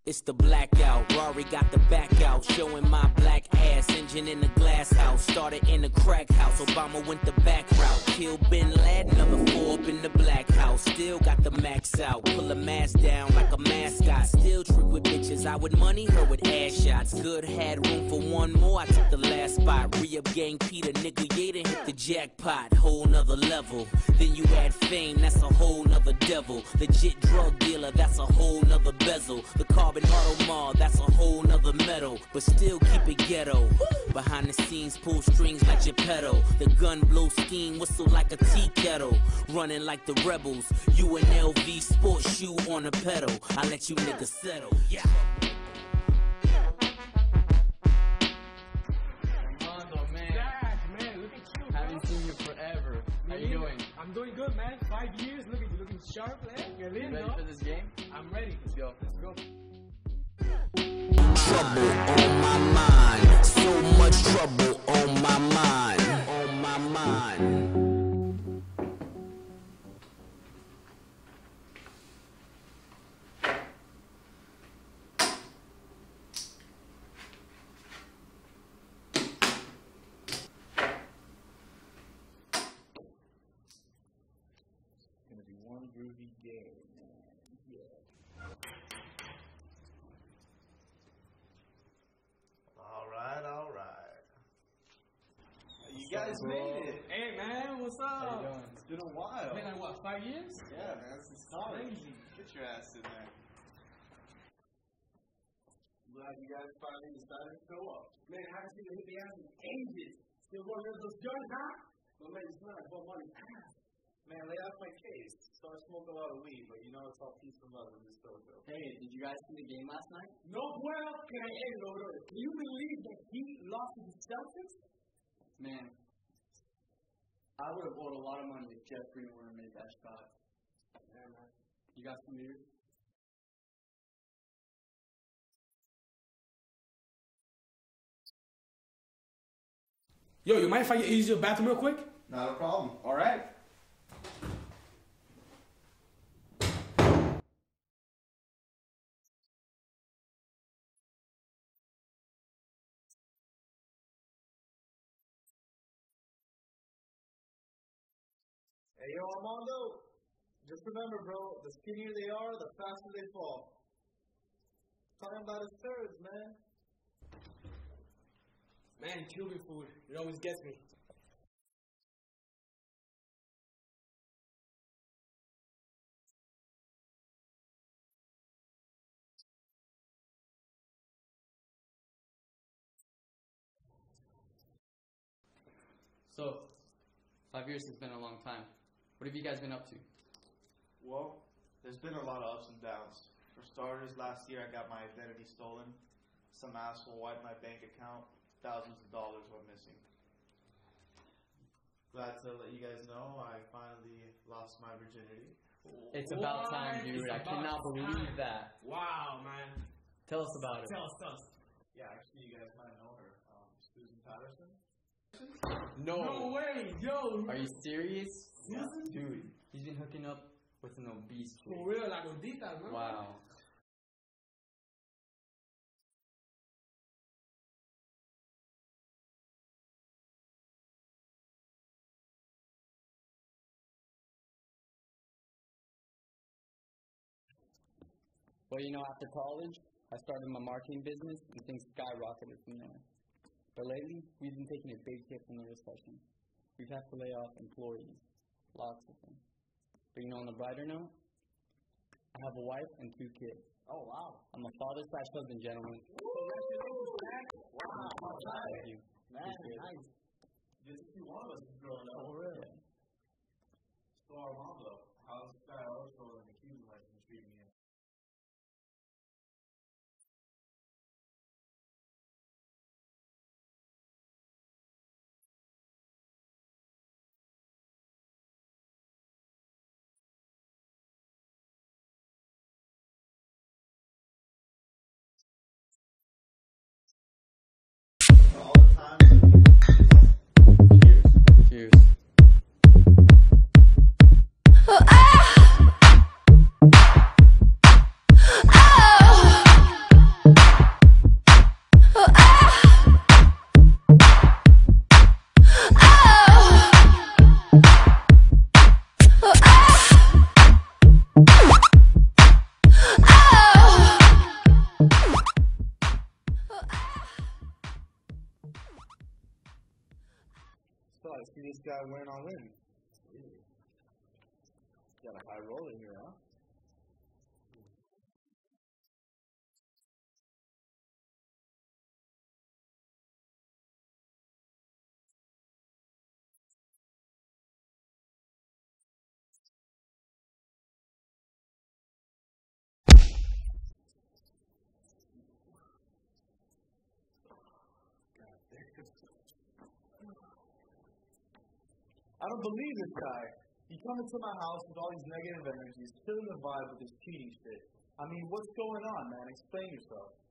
It's the blackout, Rory got the back out, showing my black ass, engine in the glass house, started in the crack house, Obama went the back route, killed Bin Laden, number 4 up in the black house, still got the max out, pull a mask down like a mascot, still trick with bitches, I would money her with ass shots, good had room for one more, I took the last spot, re-up gang Peter, nigga, yeah, done hit the jackpot, whole nother level, then you add fame, that's a whole nother devil, legit drug dealer, that's a whole nother bezel, the carbon Audemars, that's a whole nother metal, but still keep it ghetto. Behind the scenes, pull strings like your pedal. The gun blow steam, whistle like a tea kettle. Running like the rebels, you an LV sports shoe on a pedal. I let you niggas settle. Yeah. Armando, man. Zach, man, look at you, bro. Haven't seen you forever. How you doing? I'm doing good, man. 5 years. Look at you, looking sharp, man. You're You ready for this game? I'm ready. Let's go. Let's go. Trouble on my mind, so much trouble on my mind, on my mind. Gonna be one groovy game, man. Yeah. All right. You guys made it. Hey, man, what's How you up? doing? It's been a while. Been like, what, 5 years? Yeah, man, this is solid. Crazy. Get your ass in there. Glad you guys finally decided to show up. Man, I haven't seen you hit the ass in ages. Still going to those joints, huh? Well, man, it's not like what money. Man, lay off my case. So I smoke a lot of weed, but you know it's all peace and love in this dojo. Hey, did you guys see the game last night? No, well, can I end over? Can you believe that he lost to the Celtics? Man, I would have owed a lot of money if Jeff Green would have made that shot. Yeah, man. You got some beers? Yo, you mind if I use your bathroom real quick? Not a problem. All right. Hey, yo, Armando. Just remember, bro, the skinnier they are, the faster they fall. Talking about his turds, man. Man, Cuban food. It always gets me. So, 5 years has been a long time. What have you guys been up to? Well, there's been a lot of ups and downs. For starters, last year I got my identity stolen. Some asshole wiped my bank account. Thousands of dollars went missing. Glad to let you guys know I finally lost my virginity. It's about time, dude. It's I about cannot believe time. that. Wow, man. Tell us about it. Tell us. Yeah, actually, you guys might know her. Susan Patterson. No way, yo. Are you serious? Susan? Dude, he's been hooking up with an obese chick. For real, la gordita, man. Wow. Well, you know, after college, I started my marketing business and things skyrocketed from there. But lately, we've been taking a big hit from the recession. We've had to lay off employees, lots of them. But you know, on the brighter note, I have a wife and 2 kids. Oh, wow. I'm a father/husband, gentlemen. Wow. Thank you. Man, Appreciate it. nice. Just see one of us is growing up. Oh, really? So Armando, how's that also in the Cuban license treating you? All the time. Cheers. this guy win on win. Got a high roller here, huh? I don't believe this guy. You come into my house with all these negative energies, killing the vibe with this cheating shit. I mean, what's going on, man? Explain yourself.